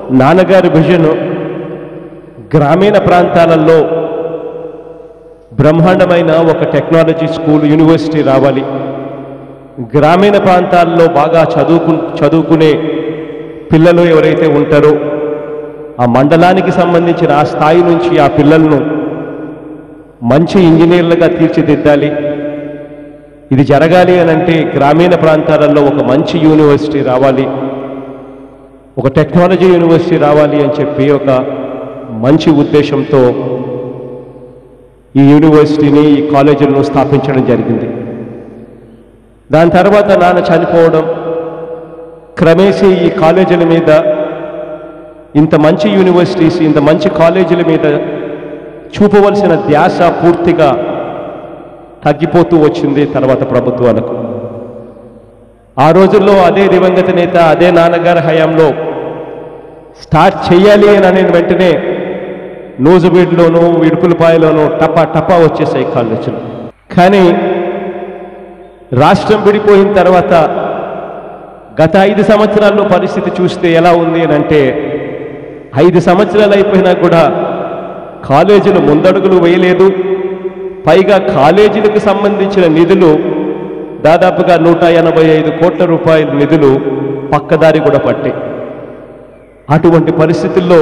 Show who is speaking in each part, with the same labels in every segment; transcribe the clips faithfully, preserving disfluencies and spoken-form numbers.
Speaker 1: నాన్నగారి విజన్ గ్రామీణ ప్రాంతాలలో బ్రహ్మాండమైన ఒక టెక్నాలజీ స్కూల్ యూనివర్సిటీ రావాలి, గ్రామీణ ప్రాంతాల్లో బాగా చదువుకు చదువుకునే పిల్లలు ఎవరైతే ఉంటారో ఆ మండలానికి సంబంధించిన ఆ స్థాయి నుంచి ఆ పిల్లలను మంచి ఇంజనీర్లుగా తీర్చిదిద్దాలి. ఇది జరగాలి అని అంటే గ్రామీణ ప్రాంతాలలో ఒక మంచి యూనివర్సిటీ రావాలి, ఒక టెక్నాలజీ యూనివర్సిటీ రావాలి అని చెప్పి ఒక మంచి ఉద్దేశంతో ఈ యూనివర్సిటీని ఈ కాలేజీలను స్థాపించడం జరిగింది. దాని తర్వాత నాన్న చనిపోవడం, క్రమేసి ఈ కాలేజీల మీద, ఇంత మంచి యూనివర్సిటీస్ ఇంత మంచి కాలేజీల మీద చూపవలసిన ధ్యాస పూర్తిగా తగ్గిపోతూ వచ్చింది తర్వాత ప్రభుత్వాలకు. ఆ రోజుల్లో అదే దివంగత నేత అదే నాన్నగారి హయాంలో స్టార్ట్ చేయాలి అని అనే వెంటనే నూజుబీడ్లోనూ ఇడుపులపాయలోనూ టపా టపా వచ్చేసాయి కాలేజీలు. కానీ రాష్ట్రం విడిపోయిన తర్వాత గత ఐదు సంవత్సరాల్లో పరిస్థితి చూస్తే ఎలా ఉంది అని అంటే, ఐదు సంవత్సరాలు అయిపోయినా కూడా కాలేజీలు ముందడుగులు వేయలేదు. పైగా కాలేజీలకు సంబంధించిన నిధులు దాదాపుగా నూట ఎనభై ఐదు కోట్ల రూపాయల నిధులు పక్కదారి కూడా పట్టాయి. అటువంటి పరిస్థితుల్లో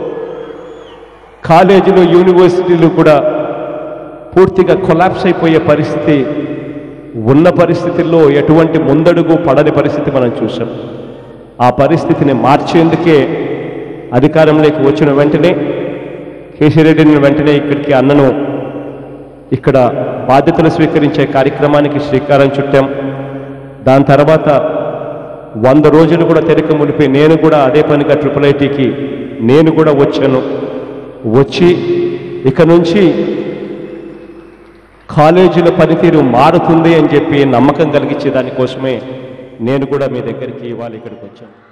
Speaker 1: కాలేజీలు యూనివర్సిటీలు కూడా పూర్తిగా కొలాప్స్ అయిపోయే పరిస్థితి ఉన్న పరిస్థితుల్లో ఎటువంటి ముందడుగు పడని పరిస్థితి మనం చూసాం. ఆ పరిస్థితిని మార్చేందుకే అధికారంలోకి వచ్చిన వెంటనే కేశిరెడ్డిని వెంటనే ఇక్కడికి అన్నను ఇక్కడ బాధ్యతలు స్వీకరించే కార్యక్రమానికి శ్రీకారం చుట్టాం. దాని తర్వాత వంద రోజులు కూడా తెరక మునిపి నేను కూడా అదే పనిగా ట్రిపుల్ ఐటీకి నేను కూడా వచ్చాను. వచ్చి ఇక నుంచి కాలేజీల పనితీరు మారుతుంది అని చెప్పి నమ్మకం కలిగించే దానికోసమే నేను కూడా మీ దగ్గరికి ఇవాళ ఇక్కడికి వచ్చాను.